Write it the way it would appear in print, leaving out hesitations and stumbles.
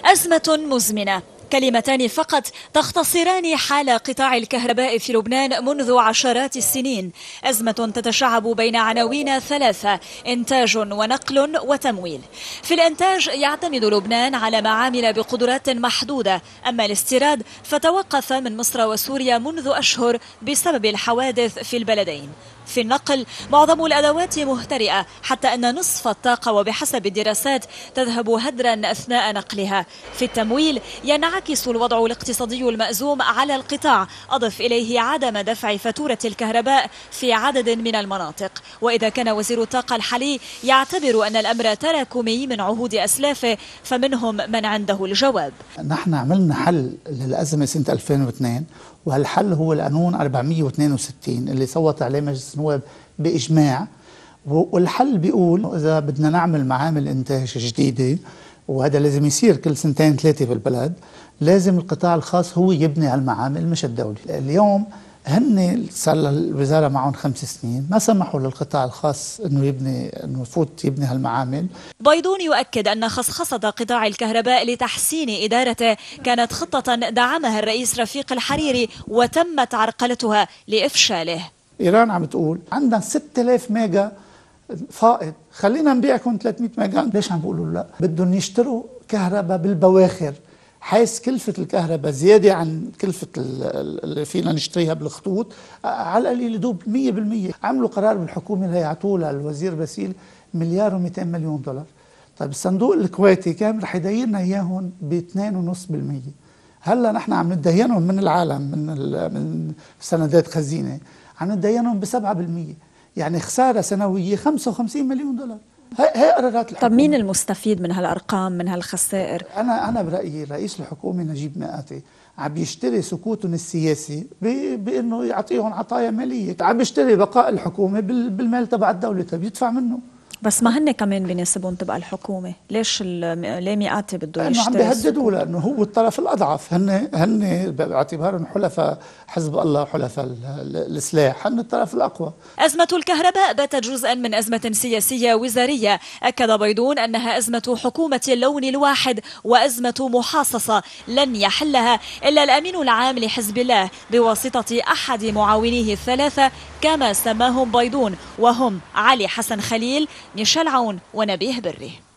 أزمة مزمنة، كلمتان فقط تختصران حال قطاع الكهرباء في لبنان منذ عشرات السنين. أزمة تتشعب بين عناوين ثلاثة: إنتاج ونقل وتمويل. في الإنتاج يعتمد لبنان على معامل بقدرات محدودة، أما الاستيراد فتوقف من مصر وسوريا منذ أشهر بسبب الحوادث في البلدين. في النقل معظم الأدوات مهترئة، حتى أن نصف الطاقة وبحسب الدراسات تذهب هدرا أثناء نقلها. في التمويل ينعكس الوضع الاقتصادي المأزوم على القطاع، أضف إليه عدم دفع فاتورة الكهرباء في عدد من المناطق. وإذا كان وزير الطاقة الحالي يعتبر أن الأمر تراكمي من عهود أسلافه، فمنهم من عنده الجواب. نحن عملنا حل للأزمة سنة 2002، وهالحل هو القانون 462 اللي صوت عليه مجلس النواب بإجماع. والحل بيقول إذا بدنا نعمل معامل إنتاج جديدة، وهذا لازم يصير كل سنتين ثلاثة بالبلد، لازم القطاع الخاص هو يبني هالمعامل مش الدولة. اليوم هن صار الوزارة معهم 5 سنين ما سمحوا للقطاع الخاص انه يفوت يبني هالمعامل. بيضون يؤكد أن خصخصة قطاع الكهرباء لتحسين إدارته كانت خطة دعمها الرئيس رفيق الحريري وتمت عرقلتها لإفشاله. إيران عم تقول عندنا 6000 ميجا فائض، خلينا نبيعكم 300 ميجا. ليش عم بيقولوا لا؟ بدهم يشتروا كهرباء بالبواخر، حيث كلفة الكهرباء زيادة عن كلفة اللي فينا نشتريها بالخطوط، على القليل يدوب 100%. عملوا قرار بالحكومة اللي هيعطوه للوزير باسيل $1.2 مليار. طيب الصندوق الكويتي كان رح يديننا اياهم ب2.5%. هلا نحن عم ندينهم من العالم من سندات خزينة، عم ندينهم ب7%، يعني خسارة سنوية $55 مليون. هي قرارات الحكومة. طب مين المستفيد من هالأرقام، من هالخسائر؟ أنا برأيي رئيس الحكومة نجيب مئاتي عم يشتري سكوتهم السياسي بأنه يعطيهم عطايا مالية، عم يشتري بقاء الحكومة بالمال تبع الدولة، بيدفع منه. بس ما هن كمان بيناسبهم تبقى الحكومة، ليش ليه مئاتي بده يشتري؟ عم بيهددوا لأنه هو الطرف الأضعف، هن باعتبارهم حلفاء حزب الله وحلفاء السلاح، هن الطرف الأقوى. أزمة الكهرباء باتت جزءا من أزمة سياسية وزارية، أكد بيضون أنها أزمة حكومة اللون الواحد وأزمة محاصصة لن يحلها إلا الأمين العام لحزب الله بواسطة أحد معاونيه الثلاثة كما سماهم بيضون، وهم علي حسن خليل، ميشيل عون ونبيه بري.